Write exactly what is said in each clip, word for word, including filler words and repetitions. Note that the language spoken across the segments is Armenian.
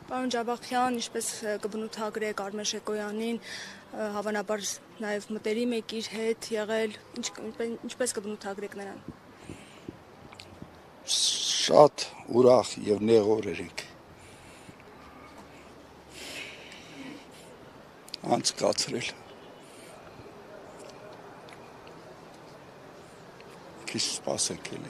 Պարոն Ջաբախյան, ինչպես կբնութագրեք Արմեն Շեկոյանին, հավանաբար նաև մտերիմ եք իր հետ եղել, ինչպես կբնութագրեք նրան։ Շատ ուրախ եւ նեղ օրեր ենք անցկացրել։ Քիչ սպասենք էլի։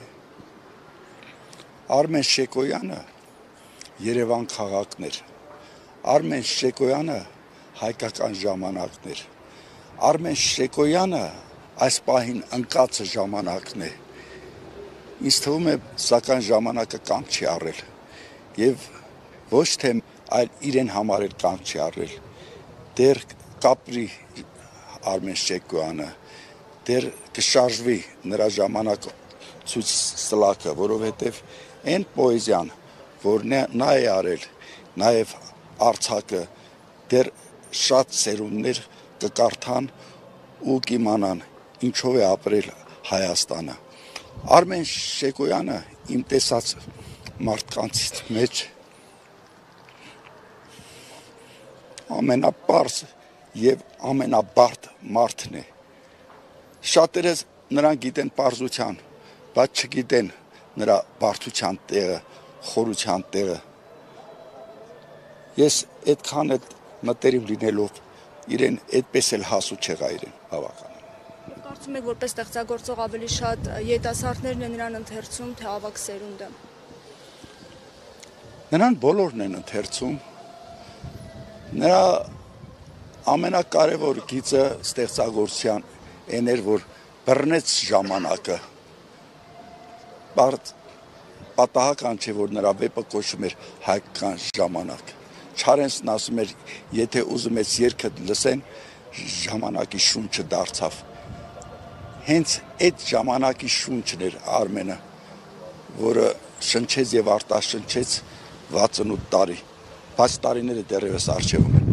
Արմեն Շեկոյանը Երևան քաղաքն էր, Արմեն Շեկոյանը հայկական ժամանակն էր, Արմեն Շեկոյանը այս պահին ընկած ժամանակն է, ինձ թվում է սակայն ժամանակը կանգ չի առել եւ ոչ թե այլ իրեն համար էլ կանգ չի առել, դեռ կապրի Արմեն Շեկոյանը, դեռ կշարժվի նրա ժամանակ ցույց սլակը, որովհետեւ այն պոեզիան որ նա է արել, նաև արձակը դեռ շատ սերունդներ կկարդան ու կիմանան ինչով է ապրել Հայաստանը։ Արմեն Շեկոյանը իմ տեսած մարդկանցից մեջ ամենապարզ եւ ամենաբարդ մարդն է։ Շատերը նրան գիտեն պարզության, բայց չգիտեն նրա բարդության տեղը, խորության տեղը։ Ես այդքան էլ մտերիմ լինելով իրեն այդպես էլ հասու չեղա իրեն բավական։ Կարծում եք, որպես ստեղծագործող ավելի շատ երիտասարդներն են նրան ընթերցում, թե ավագ սերունդը։ Նրան բոլորն են ընթերցում։ Նրա ամենակարևոր գիծը ստեղծագործության այն էր, որ բռնեց ժամանակը։ Բարդ Պատահական չէ, որ նրա վեպը կոչվում էր հայկական ժամանակ։ Չարենցն ասում էր, եթե ուզում ես երգը լսեն, ժամանակի շունչը դարձավ։ Հենց այդ ժամանակի շունչն էր Արմենը, որը շնչեց եւ արտաշնչեց վաթսունութ տարի, բայց տարիները դեռևս առջևում են։